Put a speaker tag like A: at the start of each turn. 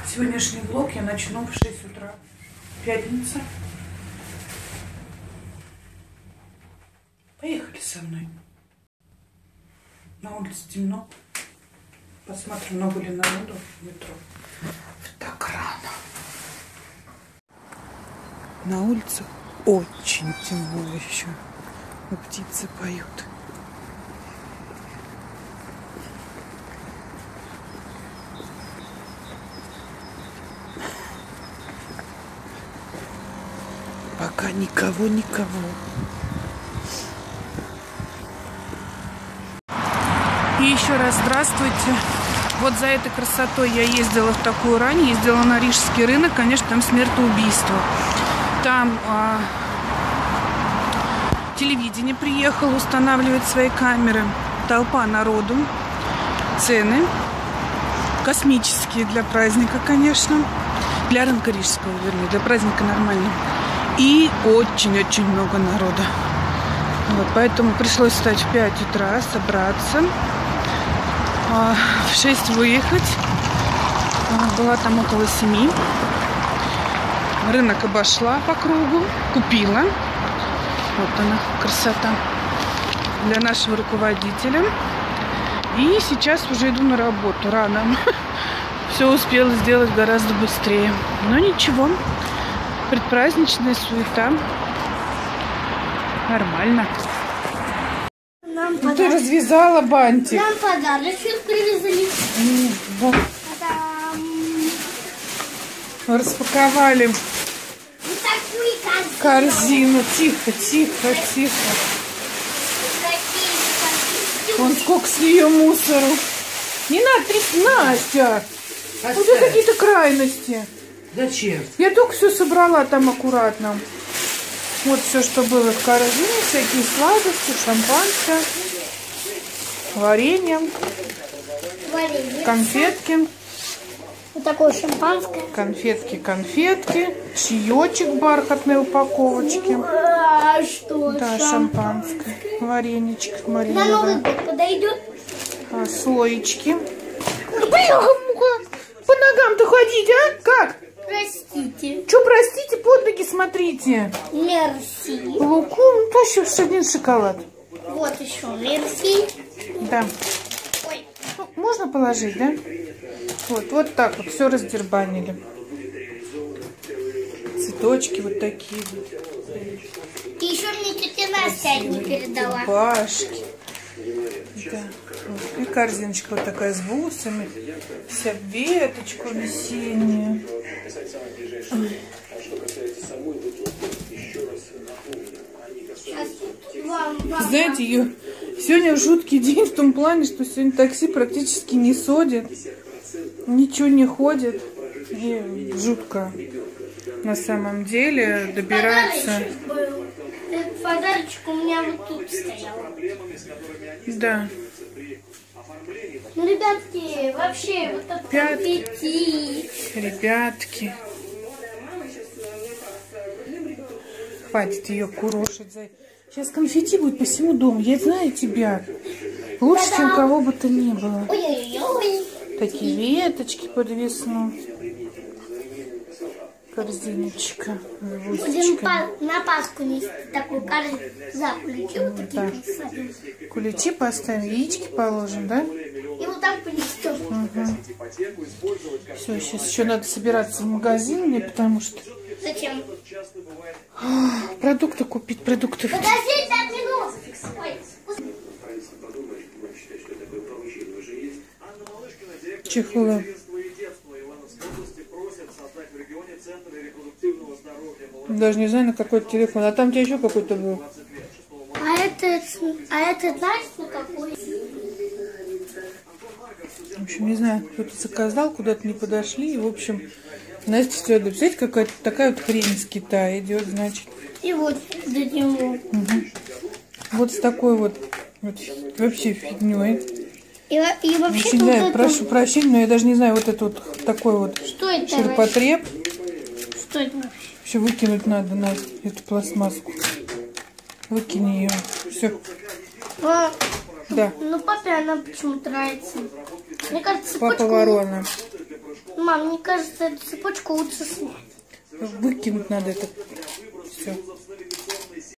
A: Сегодняшний влог я начну в 6 утра. Пятница. Поехали со мной. На улице темно. Посмотрим, много ли народу в метро. Так рано. На улице очень темно еще. И птицы поют. Пока никого. И еще раз здравствуйте. Вот за этой красотой я ездила в такую рань, ездила на Рижский рынок. Конечно, там смертоубийство. Там телевидение приехало устанавливать свои камеры. Толпа народу. Цены космические для праздника, конечно. Для рынка рижского, вернее, для праздника нормально. И очень-очень много народа. Вот, поэтому пришлось встать в 5 утра, собраться. В 6 выехать. Была там около 7. Рынок обошла по кругу. Купила. Вот она, красота. Для нашего руководителя. И сейчас уже иду на работу. Рано. Все успела сделать гораздо быстрее. Но ничего. Предпраздничная суета. Нормально. Ну, ты развязала бантик.
B: Нам подарочек привезли.
A: Да. Распаковали корзину. Тихо. Вон сколько с нее мусору. Не надо трясти, Настя. Вот это какие-то крайности.
C: Зачем?
A: Я только все собрала там аккуратно. Вот все, что было в корзине. Всякие сладости, шампанское, варенье, конфетки.
B: Вот такое шампанское.
A: Конфетки. Чаечек в бархатной упаковочке.
B: Что?
A: Да, шампанское. Вареничек
B: На Новый год подойдет?
A: Слоечки. Бляха-муха! По ногам-то ходить, а? Как?
B: Простите.
A: Что, простите, под ноги смотрите.
B: Мерси.
A: Луку, ну, тащу один шоколад.
B: Вот еще мерси.
A: Да.
B: Ой.
A: Ну, можно положить, да? Вот так вот все раздербанили. Цветочки вот такие вот.
B: И еще мне тетя Настя одни передала.
A: Башки. Да. Вот. И корзиночка вот такая с бусами. Вся веточка весенняя. Знаете, сегодня жуткий день в том плане, что сегодня такси практически не ходит. Ничего не ходит. И жутко на самом деле добираться.
B: Этот подарочек у меня вот тут стоял.
A: Да.
B: Ну, ребятки, вообще, вот это конфетти.
A: Ребятки. Хватит ее курошить. Сейчас конфетти будет по всему дому. Я знаю тебя. Лучше, чем кого бы то ни было.
B: Ой-ой-ой.
A: Такие веточки под весну. Корзиночка с бусечками.
B: На Пасху нести такую корзину. За куличи вот такие посадим.
A: Куличи поставим, яички положим, да?
B: И вот так понесем.
A: Все, сейчас еще надо собираться в магазин мне, потому что...
B: Зачем?
A: Продукты купить, продукты.
B: Подожди 5 минут.
A: Чехлы. Даже не знаю, на какой телефон. А там у тебя еще какой-то был.
B: А это знаешь, на какой?
A: В общем, не знаю, кто-то заказал, куда-то не подошли. И, в общем, Настя следует. Представляете, какая-то такая вот хрень из Китая идет, значит.
B: И вот до него.
A: Угу. Вот с такой вот вообще фигней.
B: И вообще
A: очень, да, это... прошу прощения, но я даже не знаю, вот это вот такой вот
B: что это
A: ширпотреб.
B: Что это вообще?
A: Все выкинуть надо, Настя, эту пластмасску. Выкини ее. Все.
B: Да. Ну, папе она почему-то нравится. Мне кажется,
A: Папа ворона.
B: Мам, мне кажется, эту цепочку лучше снять.
A: Выкинуть надо это все.